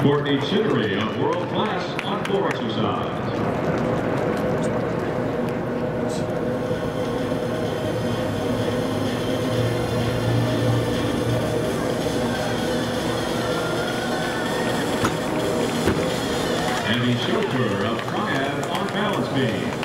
Courtney Chittery of World Class on floor exercise. Andy Schofer of Triad on balance beam.